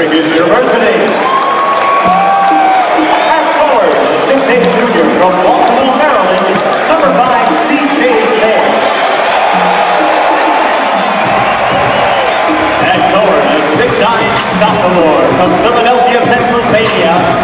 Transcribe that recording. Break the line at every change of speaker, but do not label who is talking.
Syracuse University. At forward, the 6'8" junior from Baltimore, Maryland, number 5, C.J. Fair. At forward, the 6'9" sophomore from Philadelphia, Pennsylvania,